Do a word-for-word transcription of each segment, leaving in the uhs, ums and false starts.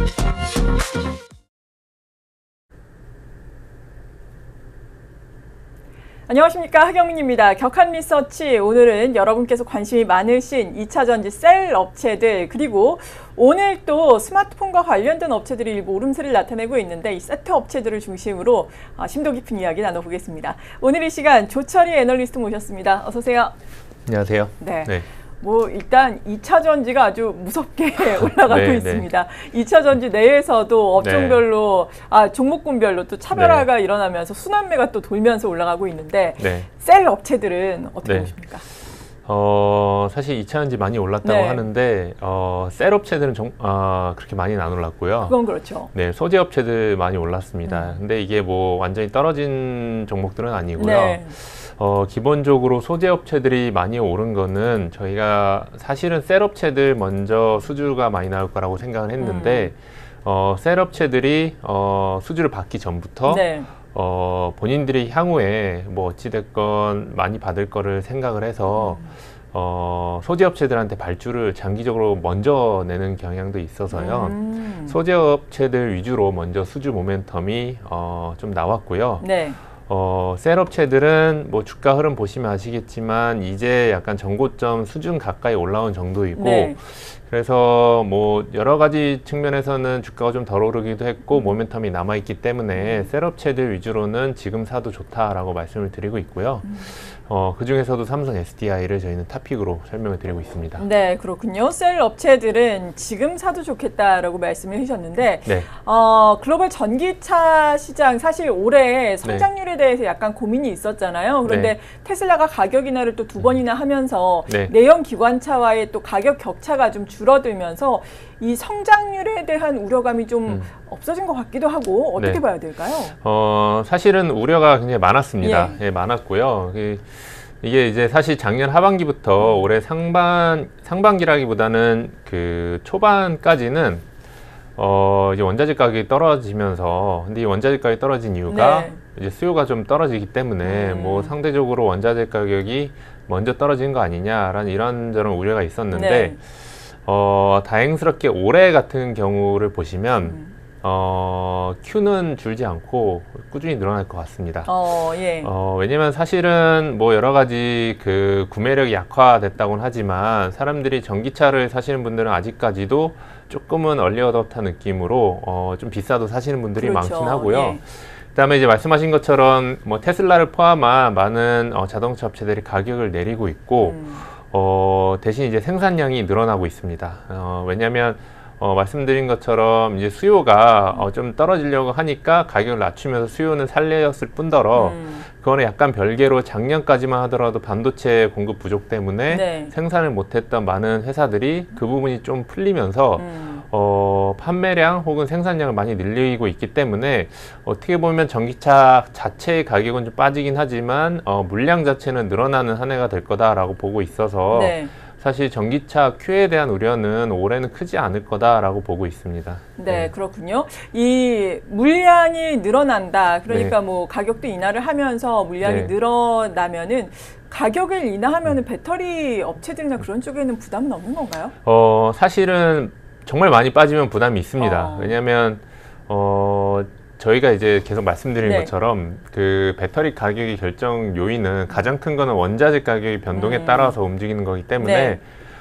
안녕하십니까, 하경민입니다. 격한 리서치, 오늘은 여러분께서 관심이 많으신 이차 전지 셀 업체들, 그리고 오늘 또 스마트폰과 관련된 업체들이 일부 오름세를 나타내고 있는데 이 세트 업체들을 중심으로 심도 깊은 이야기 나눠보겠습니다. 오늘 이 시간 조철희 애널리스트 모셨습니다. 어서 오세요. 안녕하세요. 네. 네. 뭐 일단 이차 전지가 아주 무섭게 올라가고 네, 있습니다. 네. 이차 전지 내에서도 업종별로, 네. 아 종목군별로 또 차별화가 네. 일어나면서 순환매가 또 돌면서 올라가고 있는데 네. 셀 업체들은 어떻게 네. 보십니까? 어, 사실 이차 전지 많이 올랐다고 네. 하는데 어, 셀 업체들은 정, 어, 그렇게 많이는 안 올랐고요. 그건 그렇죠. 네, 소재 업체들 많이 올랐습니다. 음. 근데 이게 뭐 완전히 떨어진 종목들은 아니고요. 네. 어, 기본적으로 소재 업체들이 많이 오른 거는 저희가 사실은 셀 업체들 먼저 수주가 많이 나올 거라고 생각을 했는데 음. 어, 셀 업체들이 어, 수주를 받기 전부터 네. 어, 본인들이 향후에 뭐 어찌됐건 많이 받을 거를 생각을 해서 음. 어, 소재 업체들한테 발주를 장기적으로 먼저 내는 경향도 있어서요. 음. 소재 업체들 위주로 먼저 수주 모멘텀이 어, 좀 나왔고요. 네. 어, 셀 업체들은 뭐 주가 흐름 보시면 아시겠지만 이제 약간 전고점 수준 가까이 올라온 정도이고 네. 그래서 뭐 여러 가지 측면에서는 주가가 좀 덜 오르기도 했고 음. 모멘텀이 남아있기 때문에 셀 업체들 위주로는 지금 사도 좋다라고 말씀을 드리고 있고요. 음. 어, 그 중에서도 삼성 에스디아이를 저희는 탑픽으로 설명을 드리고 있습니다. 네, 그렇군요. 셀 업체들은 지금 사도 좋겠다라고 말씀을 해주셨는데 네. 어, 글로벌 전기차 시장 사실 올해 성장률에 네. 대해서 약간 고민이 있었잖아요. 그런데 네. 테슬라가 가격 인하를 또 두 번이나 하면서 네. 내연 기관차와의 또 가격 격차가 좀 줄어들면서 이 성장률에 대한 우려감이 좀 음. 없어진 것 같기도 하고 어떻게 네. 봐야 될까요? 어, 사실은 우려가 굉장히 많았습니다. 예, 예 많았고요. 이게 이제 사실 작년 하반기부터 음. 올해 상반, 상반기라기보다는 그 초반까지는 어, 이제 원자재 가격이 떨어지면서 근데 이 원자재 가격이 떨어진 이유가 네. 이제 수요가 좀 떨어지기 때문에 음. 뭐 상대적으로 원자재 가격이 먼저 떨어진 거 아니냐라는 이런저런 우려가 있었는데 네. 어, 다행스럽게 올해 같은 경우를 보시면 음. 어, Q는 줄지 않고 꾸준히 늘어날 것 같습니다. 어, 예. 어, 왜냐면 사실은 뭐 여러 가지 그 구매력이 약화됐다고는 하지만 사람들이 전기차를 사시는 분들은 아직까지도 조금은 얼리어답터 느낌으로 어, 좀 비싸도 사시는 분들이 그렇죠. 많긴 하고요. 예. 그다음에 이제 말씀하신 것처럼 뭐 테슬라를 포함한 많은 어, 자동차 업체들이 가격을 내리고 있고 음. 어, 대신 이제 생산량이 늘어나고 있습니다. 어, 왜냐하면 어, 말씀드린 것처럼 이제 수요가 어, 좀 떨어지려고 하니까 가격을 낮추면서 수요는 살렸을 뿐더러 음. 그거는 약간 별개로 작년까지만 하더라도 반도체 공급 부족 때문에 네. 생산을 못했던 많은 회사들이 그 부분이 좀 풀리면서 음. 어, 판매량 혹은 생산량을 많이 늘리고 있기 때문에 어떻게 보면 전기차 자체의 가격은 좀 빠지긴 하지만 어, 물량 자체는 늘어나는 한 해가 될 거다라고 보고 있어서 네. 사실 전기차 Q에 대한 우려는 올해는 크지 않을 거다라고 보고 있습니다. 네, 네. 그렇군요. 이 물량이 늘어난다. 그러니까 네. 뭐 가격도 인하를 하면서 물량이 네. 늘어나면은 가격을 인하하면은 음. 배터리 업체들이나 그런 쪽에는 부담은 없는 건가요? 어, 사실은 정말 많이 빠지면 부담이 있습니다. 어. 왜냐하면 어, 저희가 이제 계속 말씀드린 네. 것처럼 그 배터리 가격의 결정 요인은 가장 큰 거는 원자재 가격의 변동에 음. 따라서 움직이는 거기 때문에 네.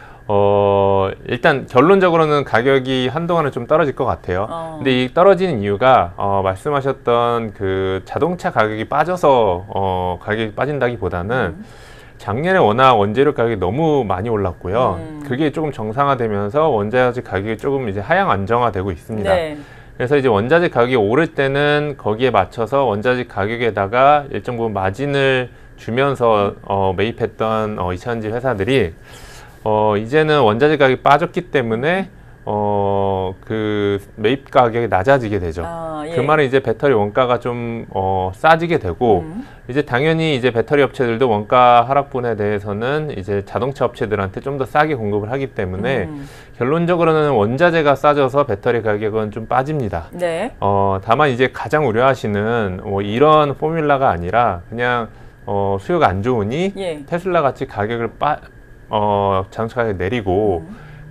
어, 일단 결론적으로는 가격이 한동안은 좀 떨어질 것 같아요. 어. 근데 이 떨어지는 이유가 어, 말씀하셨던 그 자동차 가격이 빠져서 어, 가격이 빠진다기보다는 음. 작년에 워낙 원재료 가격이 너무 많이 올랐고요. 음. 그게 조금 정상화되면서 원자재 가격이 조금 이제 하향 안정화되고 있습니다. 네. 그래서 이제 원자재 가격이 오를 때는 거기에 맞춰서 원자재 가격에다가 일정 부분 마진을 주면서 어, 매입했던 어, 이차전지 회사들이 어, 이제는 원자재 가격이 빠졌기 때문에 어, 그 매입 가격이 낮아지게 되죠. 아, 예. 그 말은 이제 배터리 원가가 좀 어, 싸지게 되고 음. 이제 당연히 이제 배터리 업체들도 원가 하락분에 대해서는 이제 자동차 업체들한테 좀 더 싸게 공급을 하기 때문에 음. 결론적으로는 원자재가 싸져서 배터리 가격은 좀 빠집니다. 네. 어, 다만 이제 가장 우려하시는 뭐 이런 포뮬라가 아니라 그냥 어, 수요가 안 좋으니 예. 테슬라 같이 가격을 빠, 어, 자동차 가격 내리고 음.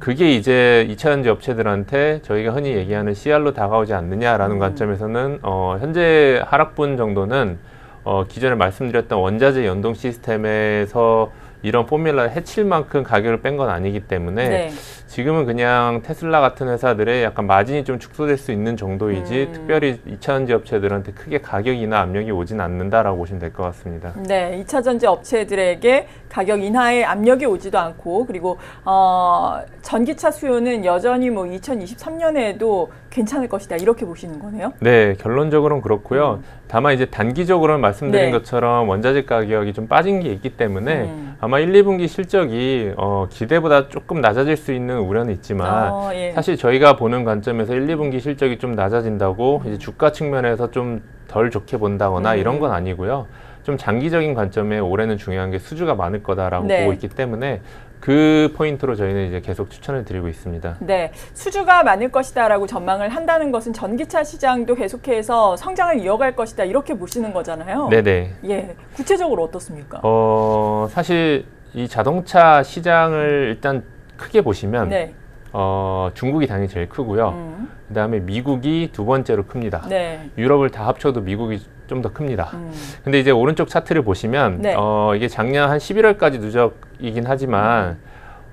그게 이제 이 차전지 업체들한테 저희가 흔히 얘기하는 씨알로 다가오지 않느냐라는 음. 관점에서는 어, 현재 하락분 정도는 어, 기존에 말씀드렸던 원자재 연동 시스템에서 이런 포뮬러를 해칠 만큼 가격을 뺀 건 아니기 때문에 네. 지금은 그냥 테슬라 같은 회사들의 약간 마진이 좀 축소될 수 있는 정도이지 음. 특별히 이 차전지 업체들한테 크게 가격 인하 압력이 오진 않는다라고 보시면 될 것 같습니다. 네, 이 차전지 업체들에게 가격 인하의 압력이 오지도 않고 그리고 어, 전기차 수요는 여전히 뭐 이천이십삼 년에도 괜찮을 것이다 이렇게 보시는 거네요? 네, 결론적으로는 그렇고요. 음. 다만 이제 단기적으로는 말씀드린 네. 것처럼 원자재 가격이 좀 빠진 게 있기 때문에 음. 아마 일, 이 분기 실적이 어, 기대보다 조금 낮아질 수 있는 우려는 있지만 어, 예. 사실 저희가 보는 관점에서 일, 이 분기 실적이 좀 낮아진다고 음. 이제 주가 측면에서 좀 덜 좋게 본다거나 음. 이런 건 아니고요. 좀 장기적인 관점에 올해는 중요한 게 수주가 많을 거다라고 네. 보고 있기 때문에 그 포인트로 저희는 이제 계속 추천을 드리고 있습니다. 네, 수주가 많을 것이다라고 전망을 한다는 것은 전기차 시장도 계속해서 성장을 이어갈 것이다 이렇게 보시는 거잖아요. 네네. 예, 구체적으로 어떻습니까? 어, 사실 이 자동차 시장을 일단 크게 보시면 네. 어, 중국이 당연히 제일 크고요. 음. 그 다음에 미국이 두 번째로 큽니다. 네. 유럽을 다 합쳐도 미국이 좀 더 큽니다. 음. 근데 이제 오른쪽 차트를 보시면 네. 어, 이게 작년 한 십일월까지 누적이긴 하지만 음.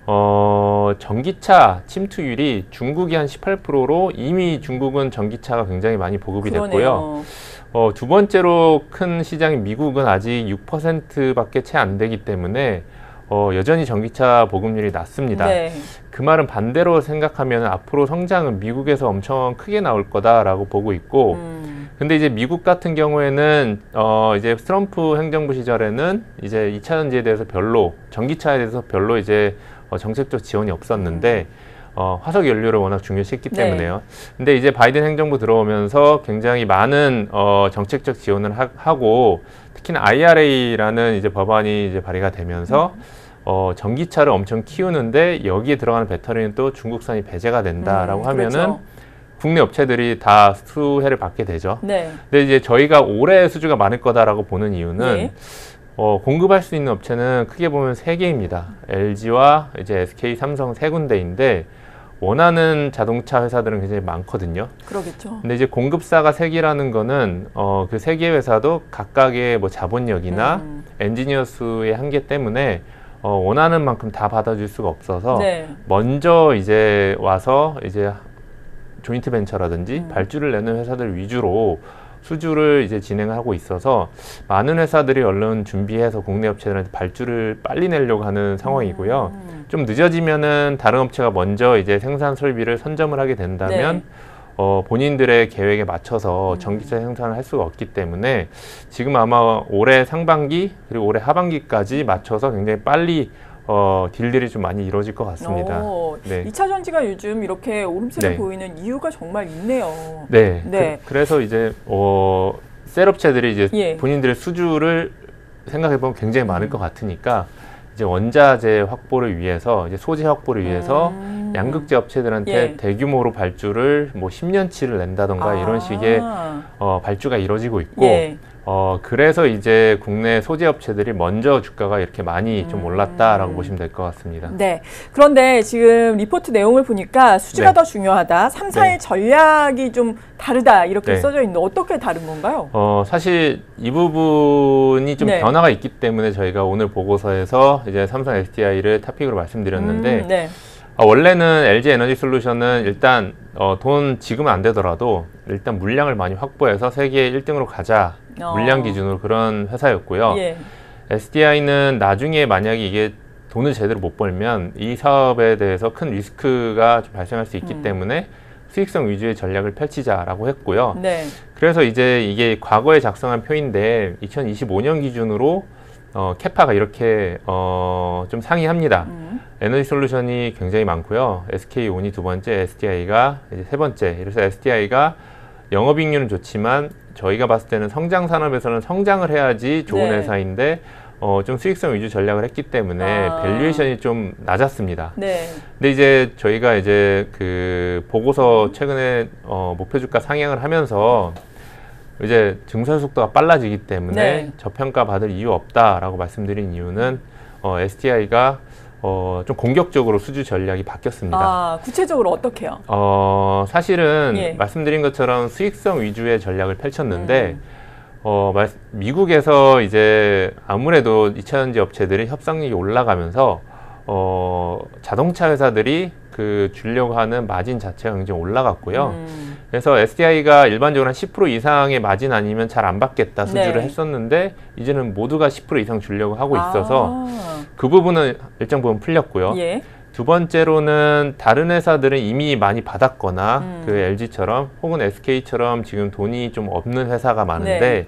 어, 전기차 침투율이 중국이 한 십팔 퍼센트로 이미 중국은 전기차가 굉장히 많이 보급이 그러네요. 됐고요. 어, 두 번째로 큰 시장인 미국은 아직 육 퍼센트밖에 채 안 되기 때문에 어, 여전히 전기차 보급률이 낮습니다. 네. 그 말은 반대로 생각하면 앞으로 성장은 미국에서 엄청 크게 나올 거다라고 보고 있고 음. 근데 이제 미국 같은 경우에는 어, 이제 트럼프 행정부 시절에는 이제 이 차전지에 대해서 별로 전기차에 대해서 별로 이제 어, 정책적 지원이 없었는데 어, 화석 연료를 워낙 중요시했기 네. 때문에요. 근데 이제 바이든 행정부 들어오면서 굉장히 많은 어, 정책적 지원을 하, 하고 특히나 아이알에이라는 이제 법안이 이제 발의가 되면서 음. 어, 전기차를 엄청 키우는데 여기에 들어가는 배터리는 또 중국산이 배제가 된다라고 음, 하면은 그렇죠. 국내 업체들이 다 수혜를 받게 되죠. 네. 근데 이제 저희가 올해 수주가 많을 거다라고 보는 이유는 네. 어, 공급할 수 있는 업체는 크게 보면 세 개입니다. 엘지와 이제 에스케이, 삼성 세 군데인데 원하는 자동차 회사들은 굉장히 많거든요. 그러겠죠. 근데 이제 공급사가 세 개라는 거는 어, 그 세 개 회사도 각각의 뭐 자본력이나 음. 엔지니어 수의 한계 때문에 어, 원하는 만큼 다 받아줄 수가 없어서 네. 먼저 이제 와서 이제 조인트 벤처라든지 음. 발주를 내는 회사들 위주로 수주를 이제 진행하고 있어서 많은 회사들이 얼른 준비해서 국내 업체들한테 발주를 빨리 내려고 하는 상황이고요. 음. 좀 늦어지면은 다른 업체가 먼저 이제 생산 설비를 선점을 하게 된다면 네. 어, 본인들의 계획에 맞춰서 전기차 생산을 할 수가 없기 때문에 지금 아마 올해 상반기 그리고 올해 하반기까지 맞춰서 굉장히 빨리 어, 딜들이 좀 많이 이루어질 것 같습니다. 오, 네. 이 차 전지가 요즘 이렇게 오름세를 네. 보이는 이유가 정말 있네요. 네. 네. 그, 그래서 이제 어, 셀업체들이 이제 예. 본인들의 수주를 생각해보면 굉장히 많을 음. 것 같으니까 이제 원자재 확보를 위해서 이제 소재 확보를 위해서 음. 양극재 업체들한테 예. 대규모로 발주를 뭐 십 년치를 낸다던가 아. 이런 식의 어, 발주가 이루어지고 있고 예. 어, 그래서 이제 국내 소재 업체들이 먼저 주가가 이렇게 많이 음. 좀 올랐다라고 보시면 될 것 같습니다. 네. 그런데 지금 리포트 내용을 보니까 수주가 네. 더 중요하다. 삼, 사의 네. 전략이 좀 다르다. 이렇게 네. 써져 있는데 어떻게 다른 건가요? 어, 사실 이 부분이 좀 네. 변화가 있기 때문에 저희가 오늘 보고서에서 이제 삼성 에스디아이를 토픽으로 말씀드렸는데 음, 네. 어, 원래는 엘지 에너지 솔루션은 일단 어, 돈 지금은 안 되더라도 일단 물량을 많이 확보해서 세계 일 등으로 가자. 어. 물량 기준으로 그런 회사였고요. 예. 에스디아이는 나중에 만약에 이게 돈을 제대로 못 벌면 이 사업에 대해서 큰 리스크가 좀 발생할 수 있기 음. 때문에 수익성 위주의 전략을 펼치자라고 했고요. 네. 그래서 이제 이게 과거에 작성한 표인데 이천이십오 년 기준으로 어, 캐파가 이렇게 어, 좀 상이합니다. 음. 에너지 솔루션이 굉장히 많고요. 에스케이온이 두 번째, 에스디아이가 이제 세 번째. 그래서 에스디아이가 영업이익률은 좋지만 저희가 봤을 때는 성장 산업에서는 성장을 해야지 좋은 네. 회사인데 어, 좀 수익성 위주 전략을 했기 때문에 아. 밸류에이션이 좀 낮았습니다. 네. 근데 이제 저희가 이제 그 보고서 최근에 어, 목표 주가 상향을 하면서 이제 증설 속도가 빨라지기 때문에 네. 저평가 받을 이유 없다라고 말씀드린 이유는 어, 에스디아이가 어, 좀 공격적으로 수주 전략이 바뀌었습니다. 아, 구체적으로 어떻게요? 어, 사실은 예. 말씀드린 것처럼 수익성 위주의 전략을 펼쳤는데 음. 어, 말, 미국에서 이제 아무래도 이차전지 업체들이 협상력이 올라가면서 어, 자동차 회사들이 그 주려고 하는 마진 자체가 굉장히 올라갔고요. 음. 그래서 에스디아이가 일반적으로 한 십 퍼센트 이상의 마진 아니면 잘 안 받겠다 수주를 네. 했었는데 이제는 모두가 십 퍼센트 이상 주려고 하고 있어서 아. 그 부분은 일정 부분 풀렸고요. 예. 두 번째로는 다른 회사들은 이미 많이 받았거나 음. 그 엘지처럼 혹은 에스케이처럼 지금 돈이 좀 없는 회사가 많은데 네.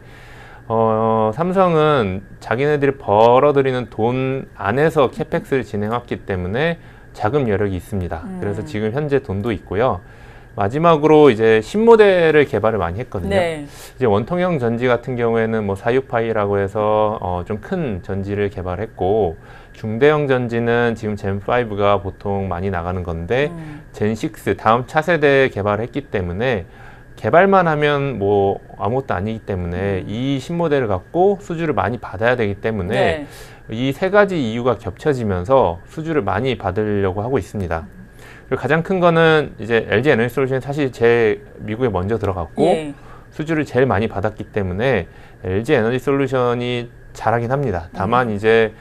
어, 삼성은 자기네들이 벌어들이는 돈 안에서 캐펙스를 진행했기 때문에 자금 여력이 있습니다. 음. 그래서 지금 현재 돈도 있고요. 마지막으로 이제 신모델을 개발을 많이 했거든요. 네. 이제 원통형 전지 같은 경우에는 뭐 사유파이라고 해서 어, 좀 큰 전지를 개발했고 중대형 전지는 지금 젠 파이브가 보통 많이 나가는 건데 음. 젠 식스 다음 차세대 개발했기 때문에 개발만 하면 뭐 아무것도 아니기 때문에 음. 이 신모델을 갖고 수주를 많이 받아야 되기 때문에 네. 이 세 가지 이유가 겹쳐지면서 수주를 많이 받으려고 하고 있습니다. 그리고 가장 큰 거는 이제 엘지 에너지솔루션이 사실 제일 미국에 먼저 들어갔고 예. 수주를 제일 많이 받았기 때문에 엘지 에너지솔루션이 잘하긴 합니다. 다만 음. 이제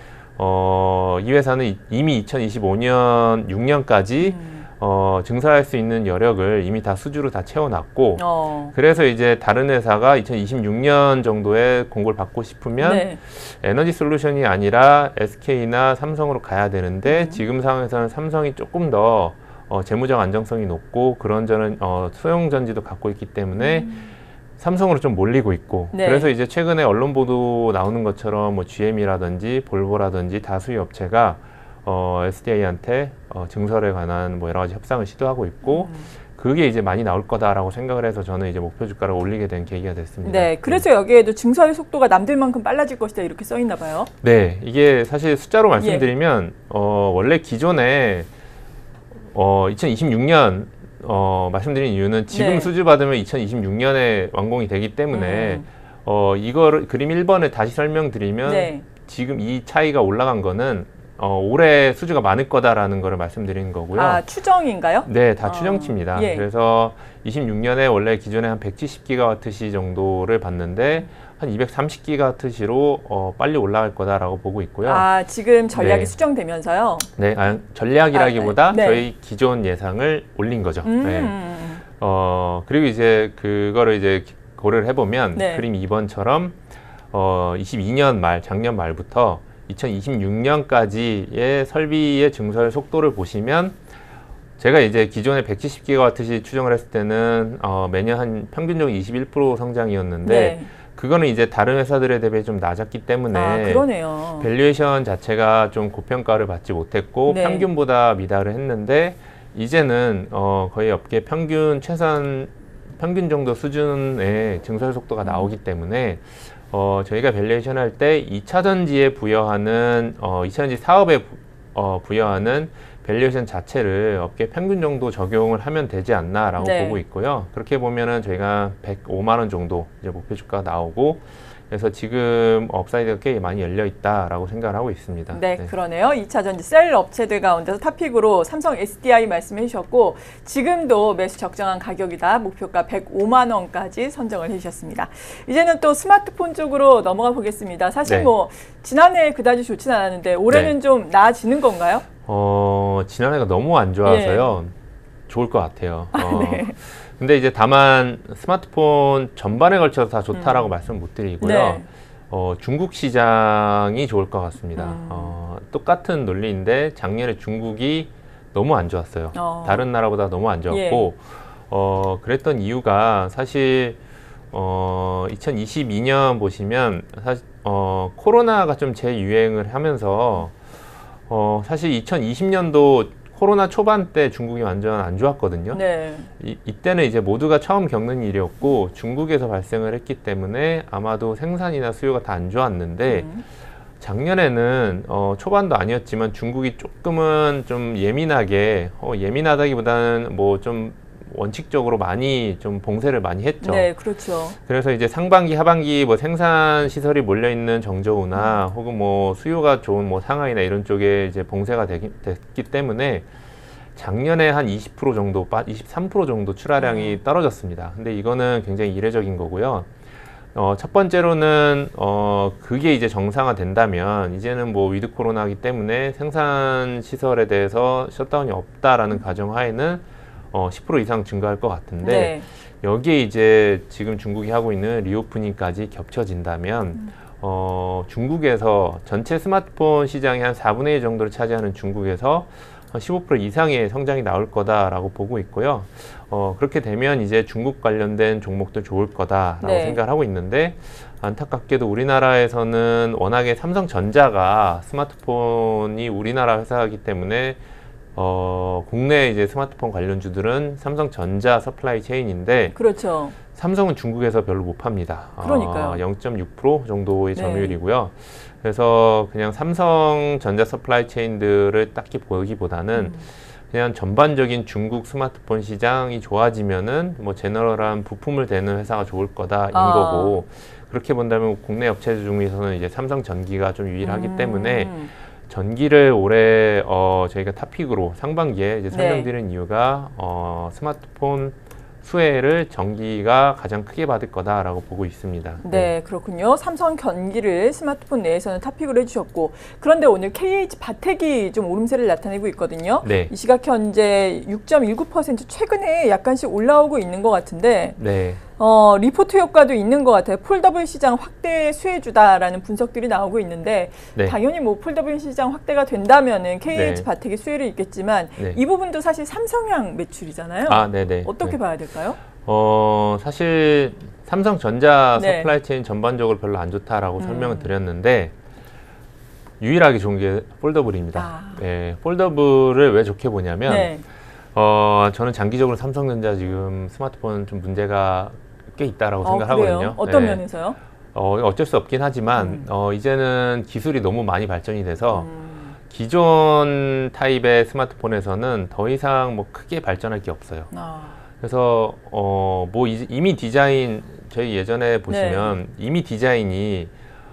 어, 이 회사는 이미 이천이십오 년 육 년까지 음. 어, 증설할 수 있는 여력을 이미 다 수주로 다 채워놨고 어. 그래서 이제 다른 회사가 이천이십육 년 정도에 공고를 받고 싶으면 네. 에너지 솔루션이 아니라 에스케이나 삼성으로 가야 되는데 음. 지금 상황에서는 삼성이 조금 더 어, 재무적 안정성이 높고 그런 저는 어, 소형 전지도 갖고 있기 때문에 음. 삼성으로 좀 몰리고 있고 네. 그래서 이제 최근에 언론 보도 나오는 것처럼 뭐 지엠이라든지 볼보라든지 다수의 업체가 어, 에스디아이한테 어, 증설에 관한 뭐 여러 가지 협상을 시도하고 있고 음. 그게 이제 많이 나올 거다라고 생각을 해서 저는 이제 목표 주가를 올리게 된 계기가 됐습니다. 네, 그래서 여기에도 증설 속도가 남들만큼 빨라질 것이다 이렇게 써 있나 봐요. 네, 이게 사실 숫자로 말씀드리면 예. 어, 원래 기존에 어, 이천이십육 년 어, 말씀드린 이유는 지금 네. 수주 받으면 이천이십육 년에 완공이 되기 때문에 음. 어, 이거를 그림 일 번에 다시 설명드리면 네. 지금 이 차이가 올라간 거는 어, 올해 수주가 많을 거다라는 거를 말씀드리는 거고요. 아, 추정인가요? 네, 다 어, 추정치입니다. 예. 그래서 이십육 년에 원래 기존에 한 백칠십 기가와트시 정도를 봤는데 한 이백삼십 기가와트시로 어, 빨리 올라갈 거다라고 보고 있고요. 아, 지금 전략이 네. 수정되면서요? 네, 아, 전략이라기보다 아, 네. 저희 기존 예상을 올린 거죠. 음. 네. 어, 그리고 이제 그거를 이제 고려를 해보면 네. 그림 이 번처럼 어, 이십이 년 말, 작년 말부터 이천이십육 년까지의 설비의 증설 속도를 보시면 제가 이제 기존에 백칠십 기가와트시 추정을 했을 때는 어, 매년 한 평균적으로 이십일 퍼센트 성장이었는데 네. 그거는 이제 다른 회사들에 대비해 좀 낮았기 때문에 아, 그러네요. 밸류에이션 자체가 좀 고평가를 받지 못했고 네. 평균보다 미달을 했는데 이제는 어, 거의 업계 평균 최선 평균 정도 수준의 증설 속도가 나오기 때문에 어, 저희가 밸류에이션 할 때 이차 전지에 부여하는 어, 이차 전지 사업에 부, 어, 부여하는 밸류에이션 자체를 업계 평균 정도 적용을 하면 되지 않나라고 네. 보고 있고요. 그렇게 보면은 저희가 백오만 원 정도 이제 목표 주가가 나오고 그래서 지금 업사이드가 꽤 많이 열려 있다라고 생각을 하고 있습니다. 네, 그러네요. 이차 전지 셀 업체들 가운데서 탑픽으로 삼성 에스디아이 말씀해 주셨고 지금도 매수 적정한 가격이다. 목표가 백오만 원까지 선정을 해 주셨습니다. 이제는 또 스마트폰 쪽으로 넘어가 보겠습니다. 사실 네. 뭐 지난해 그다지 좋진 않았는데 올해는 네. 좀 나아지는 건가요? 어, 지난해가 너무 안 좋아서요. 좋을 것 같아요. 어, 네. 근데 이제 다만 스마트폰 전반에 걸쳐서 다 좋다라고 음. 말씀 못 드리고요. 네. 어, 중국 시장이 좋을 것 같습니다. 음. 어, 똑같은 논리인데 작년에 중국이 너무 안 좋았어요. 어. 다른 나라보다 너무 안 좋았고 예. 어, 그랬던 이유가 사실 어, 이천이십이 년 보시면 사실 어, 코로나가 좀 재유행을 하면서 어, 사실 이천이십 년도 코로나 초반 때 중국이 완전 안 좋았거든요. 네. 이, 이때는 이제 모두가 처음 겪는 일이었고 중국에서 발생을 했기 때문에 아마도 생산이나 수요가 다 안 좋았는데 음. 작년에는 어, 초반도 아니었지만 중국이 조금은 좀 예민하게 어, 예민하다기보다는 뭐 좀 원칙적으로 많이 좀 봉쇄를 많이 했죠. 네, 그렇죠. 그래서 이제 상반기, 하반기 뭐 생산 시설이 몰려 있는 정저우나 음. 혹은 뭐 수요가 좋은 뭐 상하이나 이런 쪽에 이제 봉쇄가 되기, 됐기 때문에 작년에 한 이십 퍼센트 정도, 이십삼 퍼센트 정도 출하량이 음. 떨어졌습니다. 근데 이거는 굉장히 이례적인 거고요. 어, 첫 번째로는 어, 그게 이제 정상화 된다면 이제는 뭐 위드 코로나이기 때문에 생산 시설에 대해서 셧다운이 없다라는 음. 가정하에는 어, 십 퍼센트 이상 증가할 것 같은데 네. 여기에 이제 지금 중국이 하고 있는 리오프닝까지 겹쳐진다면 음. 어, 중국에서 전체 스마트폰 시장의 한 사분의 일 정도를 차지하는 중국에서 십오 퍼센트 이상의 성장이 나올 거다라고 보고 있고요. 어, 그렇게 되면 이제 중국 관련된 종목도 좋을 거다라고 네. 생각을 하고 있는데 안타깝게도 우리나라에서는 워낙에 삼성전자가 스마트폰이 우리나라 회사이기 때문에 어, 국내 이제 스마트폰 관련주들은 삼성전자 서플라이 체인인데 그렇죠. 삼성은 중국에서 별로 못 팝니다. 그러니까요. 어, 영 점 육 퍼센트 정도의 점유율이고요. 네. 그래서 그냥 삼성전자 서플라이 체인들을 딱히 보기보다는 음. 그냥 전반적인 중국 스마트폰 시장이 좋아지면은 뭐 제너럴한 부품을 대는 회사가 좋을 거다인 아. 거고 그렇게 본다면 국내 업체들 중에서는 이제 삼성전기가 좀 유일하기 음. 때문에 전기를 올해 어 저희가 탑픽으로 상반기에 이제 설명드린 네. 이유가 어 스마트폰 수혜를 전기가 가장 크게 받을 거다라고 보고 있습니다. 네, 네, 그렇군요. 삼성 전기를 스마트폰 내에서는 탑픽으로 해주셨고 그런데 오늘 케이에이치 바텍이 좀 오름세를 나타내고 있거든요. 네. 이 시각 현재 육 점 일구 퍼센트 최근에 약간씩 올라오고 있는 것 같은데 네. 어, 리포트 효과도 있는 것 같아요. 폴더블 시장 확대 수혜주다라는 분석들이 나오고 있는데 네. 당연히 뭐 폴더블 시장 확대가 된다면은 케이에이치 네. 바텍이 수혜를 있겠지만 네. 이 부분도 사실 삼성향 매출이잖아요. 아, 네네. 어떻게 네. 봐야 될까요? 어, 사실 삼성전자 네. 서플라이 체인 전반적으로 별로 안 좋다라고 음. 설명을 드렸는데 유일하게 좋은 게 폴더블입니다. 아. 네, 폴더블을 왜 좋게 보냐면 네. 어, 저는 장기적으로 삼성전자 지금 스마트폰 좀 문제가 꽤 있다라고 어, 생각하거든요. 어떤 네. 면에서요? 어, 어쩔 수 없긴 하지만 음. 어, 이제는 기술이 너무 많이 발전이 돼서 음. 기존 타입의 스마트폰에서는 더 이상 뭐 크게 발전할 게 없어요. 아. 그래서 어, 뭐 이미 디자인 저희 예전에 보시면 네. 이미 디자인이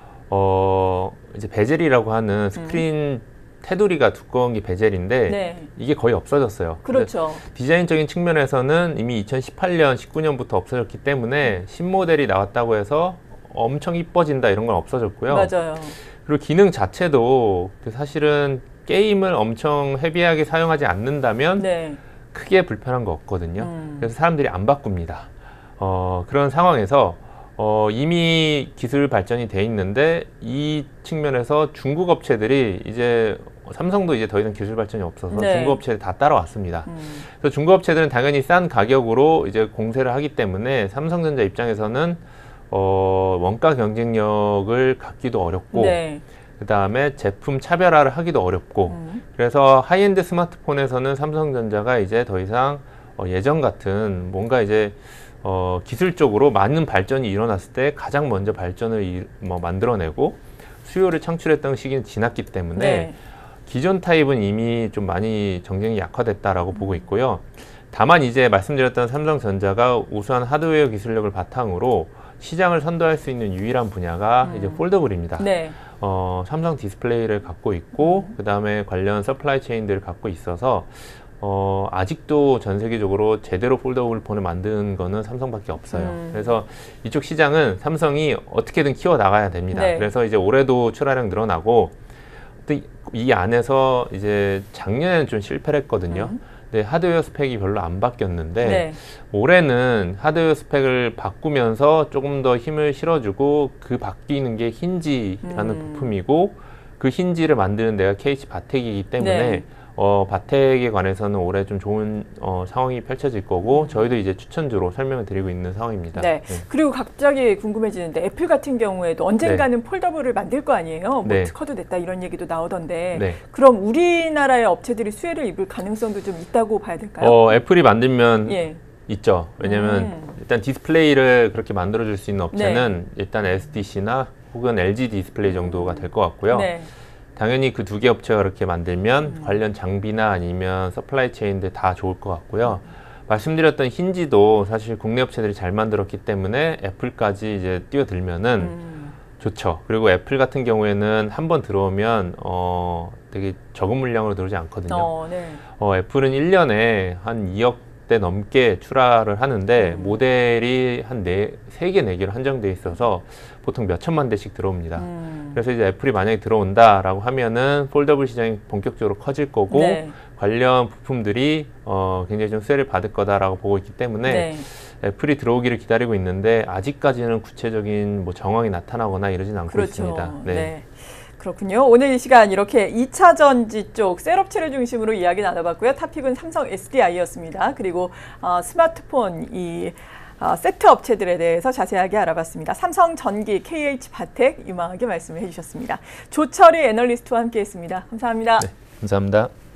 어, 이제 베젤이라고 하는 스크린 음. 테두리가 두꺼운 게 베젤인데 네. 이게 거의 없어졌어요. 그렇죠. 디자인적인 측면에서는 이미 이천십팔 년, 십구 년부터 없어졌기 때문에 신모델이 나왔다고 해서 엄청 이뻐진다 이런 건 없어졌고요. 맞아요. 그리고 기능 자체도 사실은 게임을 엄청 헤비하게 사용하지 않는다면 네. 크게 불편한 거 없거든요. 음. 그래서 사람들이 안 바꿉니다. 어, 그런 상황에서 어, 이미 기술 발전이 돼 있는데 이 측면에서 중국 업체들이 이제 삼성도 이제 더 이상 기술 발전이 없어서 네. 중국 업체들이 다 따라왔습니다. 음. 그래서 중국 업체들은 당연히 싼 가격으로 이제 공세를 하기 때문에 삼성전자 입장에서는 어, 원가 경쟁력을 갖기도 어렵고 네. 그 다음에 제품 차별화를 하기도 어렵고 음. 그래서 하이엔드 스마트폰에서는 삼성전자가 이제 더 이상 어, 예전 같은 뭔가 이제 어, 기술적으로 많은 발전이 일어났을 때 가장 먼저 발전을 이, 뭐 만들어내고 수요를 창출했던 시기는 지났기 때문에 네. 기존 타입은 이미 좀 많이 경쟁이 약화됐다라고 음. 보고 있고요. 다만 이제 말씀드렸던 삼성전자가 우수한 하드웨어 기술력을 바탕으로 시장을 선도할 수 있는 유일한 분야가 음. 이제 폴더블입니다. 네. 어, 삼성 디스플레이를 갖고 있고 음. 그 다음에 관련 서플라이 체인들을 갖고 있어서 어, 아직도 전 세계적으로 제대로 폴더블 폰을 만든 거는 삼성밖에 없어요. 음. 그래서 이쪽 시장은 삼성이 어떻게든 키워 나가야 됩니다. 네. 그래서 이제 올해도 출하량 늘어나고 이 안에서 이제 작년에는 좀 실패를 했거든요. 음. 근데 하드웨어 스펙이 별로 안 바뀌었는데 네. 올해는 하드웨어 스펙을 바꾸면서 조금 더 힘을 실어주고 그 바뀌는 게 힌지라는 음. 부품이고 그 힌지를 만드는 데가 케이에이치 바텍이기 때문에 네. 어, 바텍에 관해서는 올해 좀 좋은 어, 상황이 펼쳐질 거고 저희도 이제 추천주로 설명을 드리고 있는 상황입니다. 네. 네. 그리고 갑자기 궁금해지는데 애플 같은 경우에도 언젠가는 네. 폴더블을 만들 거 아니에요? 뭐 네. 특허도 냈다 이런 얘기도 나오던데 네. 그럼 우리나라의 업체들이 수혜를 입을 가능성도 좀 있다고 봐야 될까요? 어, 애플이 만들면 예. 있죠. 왜냐면 음. 일단 디스플레이를 그렇게 만들어줄 수 있는 업체는 네. 일단 에스디씨나 혹은 엘지 디스플레이 정도가 될 것 같고요. 네. 당연히 그 두 개 업체가 그렇게 만들면 음. 관련 장비나 아니면 서플라이 체인들 다 좋을 것 같고요. 말씀드렸던 힌지도 사실 국내 업체들이 잘 만들었기 때문에 애플까지 이제 뛰어들면은 음. 좋죠. 그리고 애플 같은 경우에는 한번 들어오면 어 되게 적은 물량으로 들어오지 않거든요. 어, 네. 어, 애플은 일 년에 한 이억 대 넘게 출하를 하는데 음. 모델이 한 네, 세 개, 네 개로 한정돼 있어서 보통 몇 천만 대씩 들어옵니다. 음. 그래서 이제 애플이 만약에 들어온다라고 하면은 폴더블 시장이 본격적으로 커질 거고 네. 관련 부품들이 어, 굉장히 좀 수혜를 받을 거다라고 보고 있기 때문에 네. 애플이 들어오기를 기다리고 있는데 아직까지는 구체적인 뭐 정황이 나타나거나 이러진 않고 그렇죠. 있습니다. 네. 네. 그렇군요. 오늘 이 시간 이렇게 이 차 전지 쪽 셀업체를 중심으로 이야기 나눠봤고요. 탑픽은 삼성 에스디아이였습니다. 그리고 어, 스마트폰 이 어, 세트 업체들에 대해서 자세하게 알아봤습니다. 삼성전기, 케이에이치바텍 유망하게 말씀을 해주셨습니다. 조철희 애널리스트와 함께했습니다. 감사합니다. 네, 감사합니다.